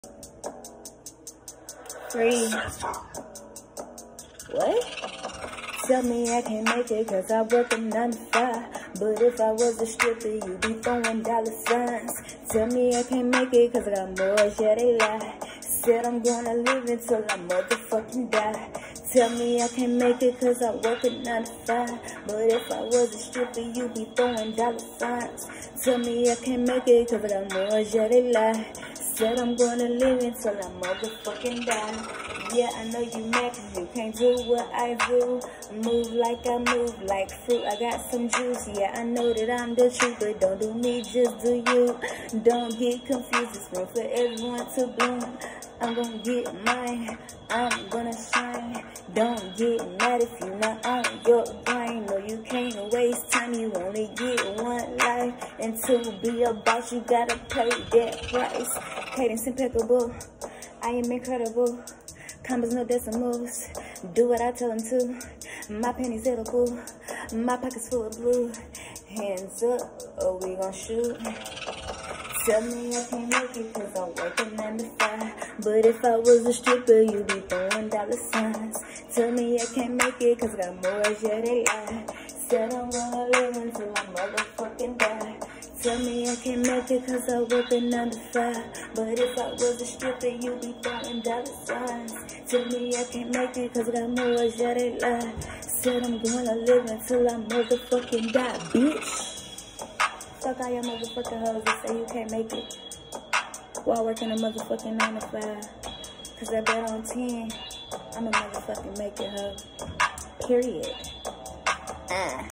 Free. What? Tell me I can't make it cause I work a 9 to 5. But if I was a stripper, you be throwing dollar signs. Tell me I can't make it cause I got more, yeah they lie. Said I'm gonna live until I motherfucking die. Tell me I can't make it cause I work a 9 to 5. But if I was a stripper, you be throwing dollar signs. Tell me I can't make it cause I got more, yeah they lie. Said I'm gonna live until I motherfucking die. Yeah, I know you mad cause you can't do what I do. Move like I move, like fruit, I got some juice. Yeah, I know that I'm the truth, but don't do me, just do you. Don't get confused, it's room for everyone to bloom. I'm gonna get mine, I'm gonna shine. Don't get mad if you're not on your grind. No, you can't waste time, you only get one life. And to be a boss, you gotta pay that price. Cadence impeccable, I am incredible. Combos, no decimals. Do what I tell them to. My pennies edible. My pockets full of blue. Hands up, or we gon' shoot. Tell me I can't make it cause I'm working 9 to 5. But if I was a stripper, you be throwing dollar signs. Tell me I can't make it cause I got more, yeah they lie. Said I'm gonna live until I motherfucking die. Tell me I can't make it cause I work a 9 to 5. But if I was a stripper, you be throwing dollar signs. Tell me I can't make it cause I got more, yeah they lie. Said I'm gonna live until I motherfucking die, bitch. Fuck all your motherfucking hoes that say you can't make it while working a motherfucking 9 to 5. Cause I bet on 10, I'ma motherfucking make it, hoe. Period.